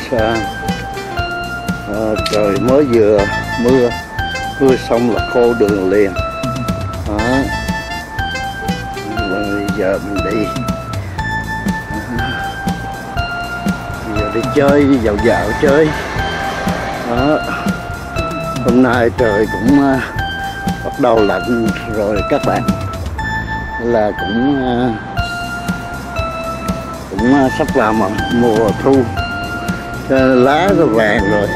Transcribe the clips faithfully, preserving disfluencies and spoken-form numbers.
à, à, trời mới vừa mưa mưa xong là khô đường liền đó. Bây giờ mình đi bây giờ đi chơi, đi dạo dạo chơi đó. Hôm nay trời cũng uh, bắt đầu lạnh rồi các bạn, là cũng uh, cũng uh, sắp vào mà mùa thu, lá nó vàng rồi.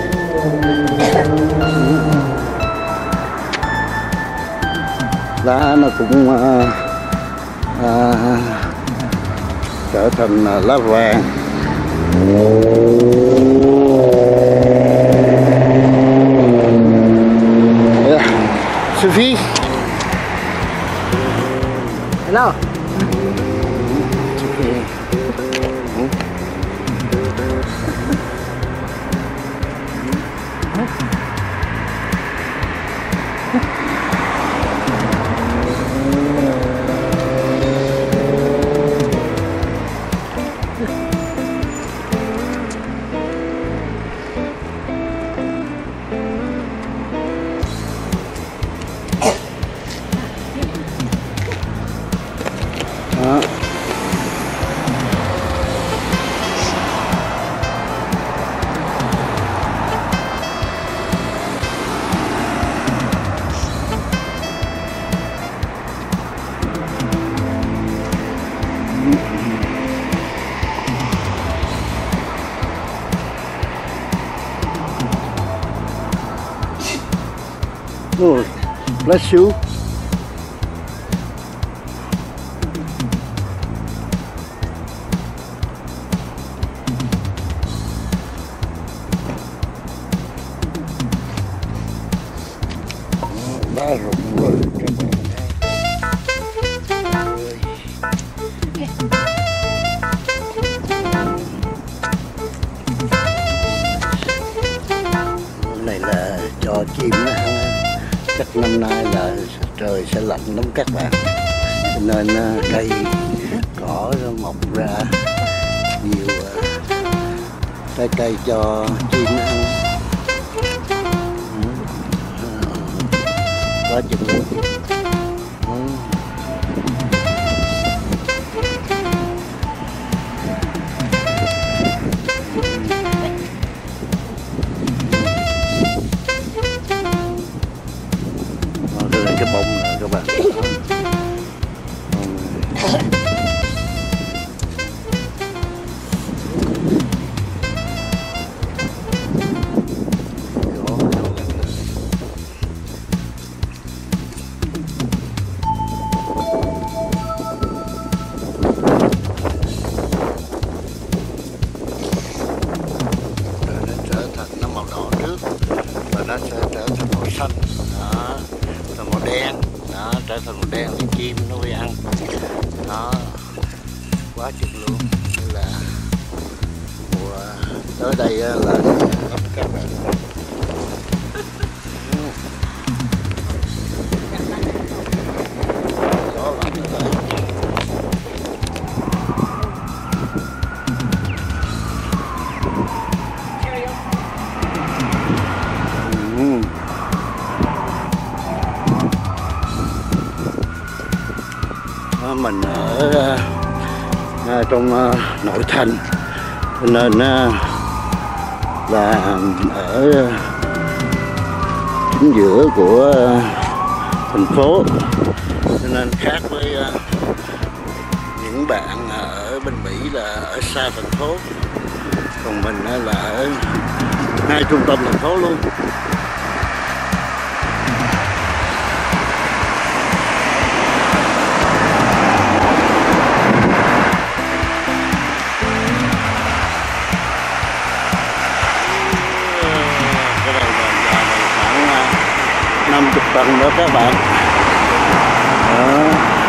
Lá nó cũng uh, uh, trở thành uh, lá vàng. Yeah. Sophie. Hello. Oh, bless you. Lá rụng rồi các bạn. Này là cho chim nó ăn. Chắc năm nay là trời sẽ lạnh lắm các bạn, nên cây cỏ nó mọc ra nhiều trái cây cho chim nó ăn. Quá chừng luôn. Cái bông này các bạn. Nó trở thành nó màu đỏ trước và nó sẽ trở thành màu xanh đó, màu đen đó, trở thành màu đen thì chim nó mới ăn đó. Quá chừng luôn. Đây là mùa tới đây là các bạn. Đó là như vậy. Mình ở uh, trong uh, nội thành nên uh, là ở uh, chính giữa của uh, thành phố, nên khác với uh, những bạn ở bên Mỹ là ở xa thành phố, còn mình uh, là ở ngay trung tâm thành phố luôn. năm mươi tầng đó các bạn đó.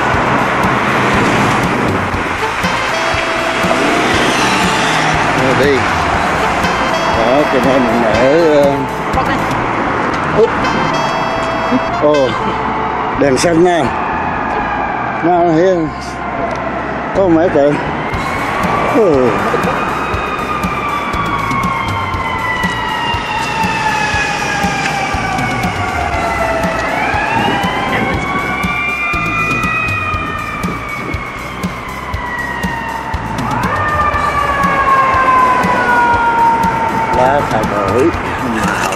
Rồi đi đó, cho nên mình ở úp ồ đèn xanh nha, nó thấy có mấy trời. Hà Nội, nhà Hậu.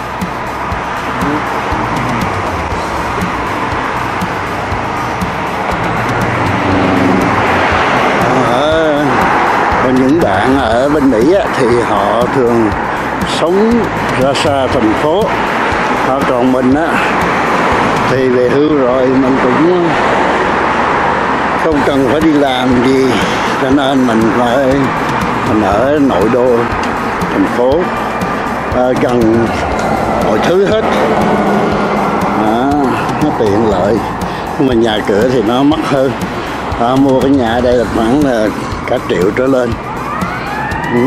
Ở những bạn ở bên Mỹ á, thì họ thường sống ra xa thành phố, họ còn mình á thì về hưu rồi mình cũng không cần phải đi làm gì, cho nên mình phải mình ở nội đô thành phố, à, gần mọi thứ hết, à, nó tiện lợi, nhưng mà nhà cửa thì nó mắc hơn. À, mua cái nhà ở đây là khoảng là cả triệu trở lên. Ừ.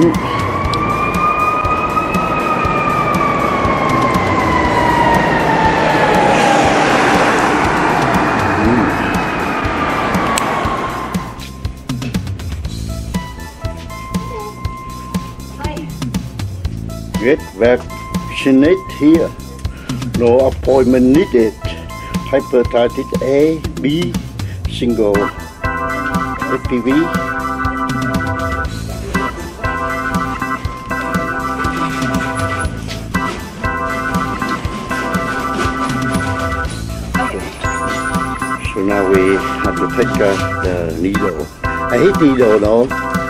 Get vaccinated here. No appointment needed. Hepatitis A, B, single, H P V. So now we have to take uh, the needle. I hate needle though.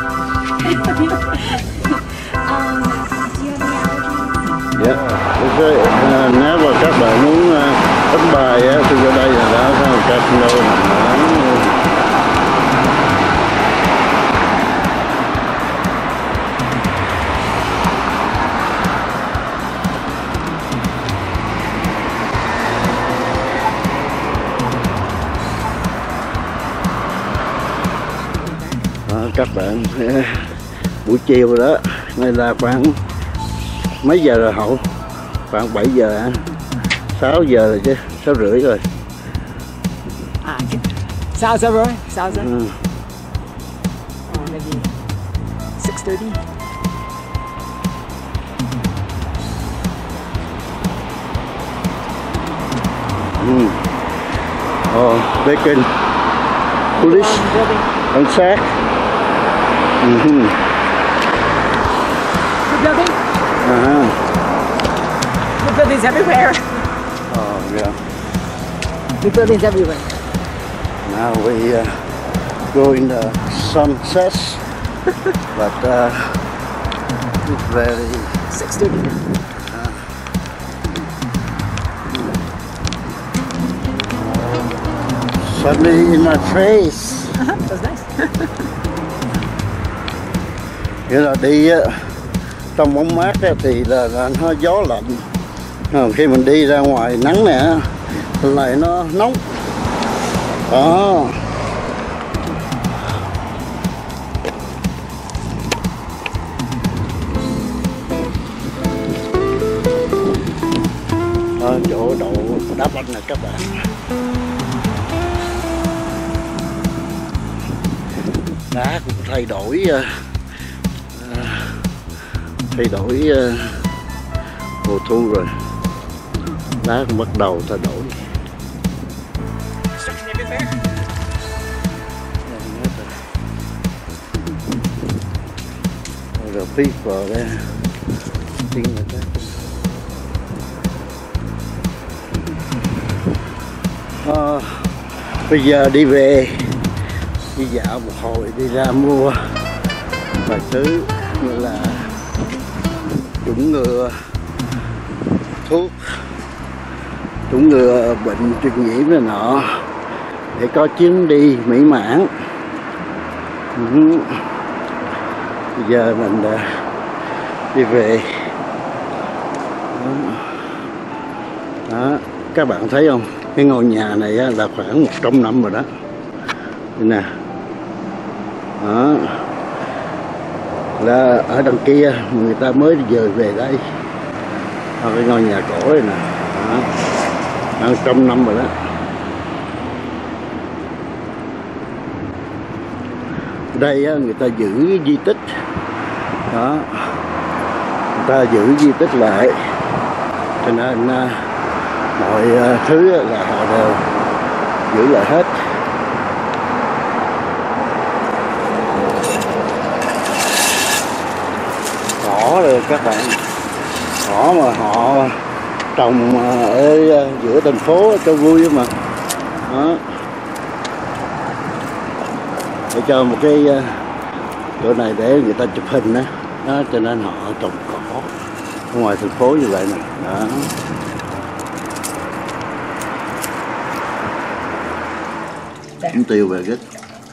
Dạ, yeah. uh, nếu mà các bạn muốn uh, đánh bài á, thì ở đây là đã có một casino nằm các bạn. Buổi chiều đó, đây là khoảng mấy giờ rồi Hậu? Khoảng bảy giờ hả? sáu giờ rồi chứ, sáu rưỡi rồi. À, sáu giờ rồi, sáu giờ. Ừ. Oh, maybe six thirty. Ừ. Oh, bacon. Police. Cảnh sát. Ừ. The building. Uh-huh. The buildings everywhere. Oh, yeah. The buildings everywhere. Now we uh, go in the sunset, but uh, it's very six thirty. uh, sunny in my face. Uh-huh. That's nice. Nghĩa là đi á, trong bóng mát á, thì là, là nó gió lạnh. À, khi mình đi ra ngoài nắng nè lại nó nóng đó. Ở chỗ đậu đá banh nè các bạn. Đá cũng thay đổi uh, thay đổi uh, mùa thu rồi, đá cũng bắt đầu thay đổi. The people there, things like that. À, bây giờ đi về, đi dạo một hồi, đi ra mua vài thứ như là chủng ngừa, thuốc chủng ngừa bệnh truyền nhiễm này nọ để có chuyến đi mỹ mãn. Ừ. Bây giờ mình uh, đi về. Đó. Đó, các bạn thấy không? Cái ngôi nhà này á, là khoảng một trăm năm rồi đó. Đây nè. Đó. Là ở đằng kia người ta mới dời về đây. Đó, cái ngôi nhà cổ này nè. Đó. Một trăm năm rồi đó. Đây á, người ta giữ di tích. Đó. Người ta giữ di tích lại, cho nên uh, mọi uh, thứ là họ đều giữ lại hết. Ngõ rồi các bạn. Cỏ mà họ trồng ở giữa thành phố cho vui mà. Đó. Để cho một cái chỗ này để người ta chụp hình đó, đó cho nên họ trồng cỏ ở ngoài thành phố như vậy nè. Đó. Bánh tiêu về cái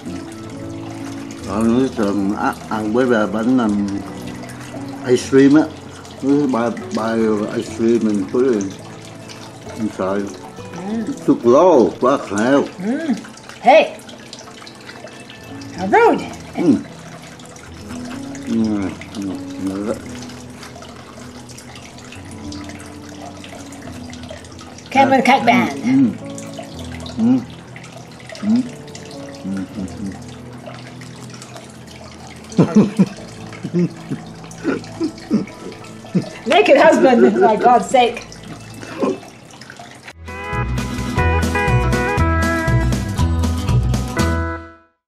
rồi nó thường ăn với bánh um, ice cream á, nó buy buy ice cream and put it inside. Mm. It took low, fuck hell. Mm. Hey, how rude. Mm. Mm. Mm. Camera cut band. Mm. Mm. Mm. Mm. Mm. Naked husband, for God's sake.